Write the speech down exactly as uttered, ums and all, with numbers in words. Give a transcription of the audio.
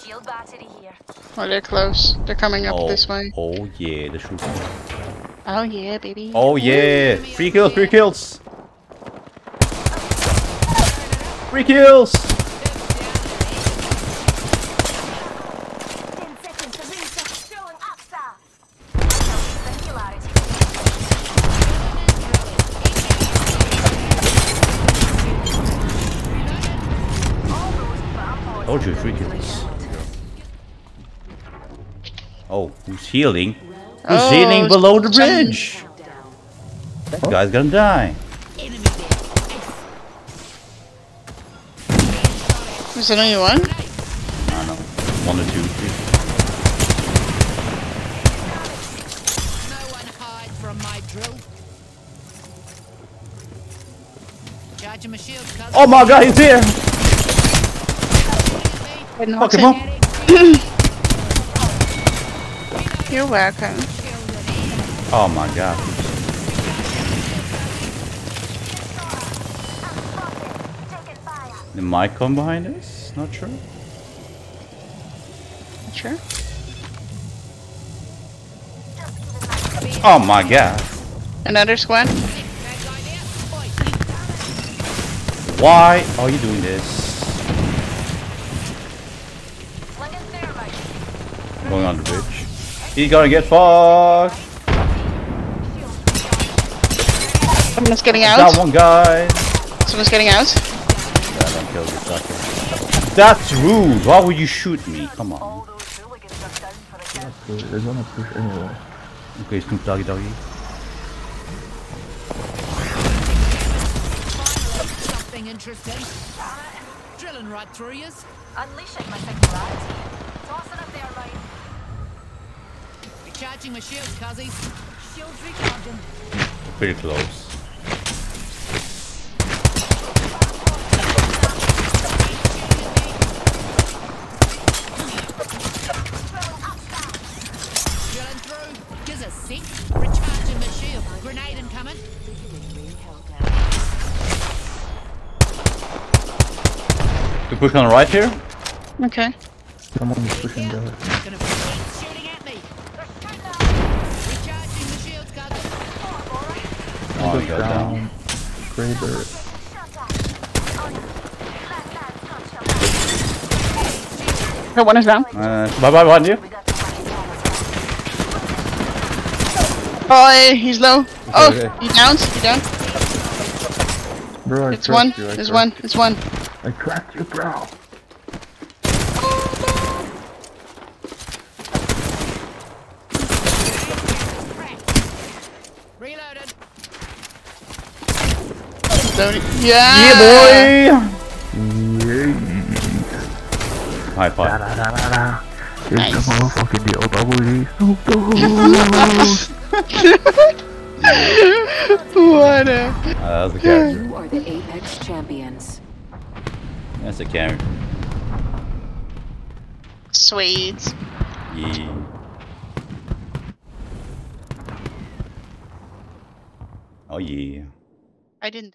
Shield battery here. Oh, they're close. They're coming up Oh, this way. oh yeah, the shooting. Oh yeah, baby. Oh yeah, three kills, three kills. Three kills. Ten seconds to reset. Throwing up, sir. Singularity. Told you, three kills. Oh, who's healing? Who's Oh, healing below the Johnny. bridge? That guy's gonna die. Was it only one? I don't know. One or two, three. No one hide from my drill. Charging my shield, cousin. Oh my god, he's here! Fuck him up. You're welcome. Oh my god. The mic come behind us? Not sure. Sure. Oh my god. Another squad? Why are you doing this? I'm going on the bridge. He's gonna get fucked. Someone's getting That out. one guy. Someone's getting out. Yeah, don't kill this sucker. That's rude. Why would you shoot me? Come on. They're gonna push anyway. Okay, Snoop Doggy Doggy. Something interesting. Drilling right through yous. Unleashing my singularity. Tossing up there, right? Recharging my shields, cuzzies. Shields recharging. Pretty close. Drilling through. Gives a sec. Recharging my shield. Grenade incoming. To push on the right here? Okay. Someone is pushing the... Gonna be shooting at me. Recharging the shields, cousin. Oh, he got down. down. Crater. Oh, one is down. Uh, bye bye behind you. Oh, hey, he's low. Oh, okay. he downs. He down. Bro, I It's one. cracked you, I There's cracked one. you. It's one. I cracked you, bro. Reloaded. Loading. Yeah. Yeah, boy. Yeah. High Da five. da da da da. It's Nice. the motherfucking D L W. Snoop Dogg. What a. Uh, that's a character. You are the Apex champions. That's a character. Sweet. Yeah. Oh yeah. I didn't.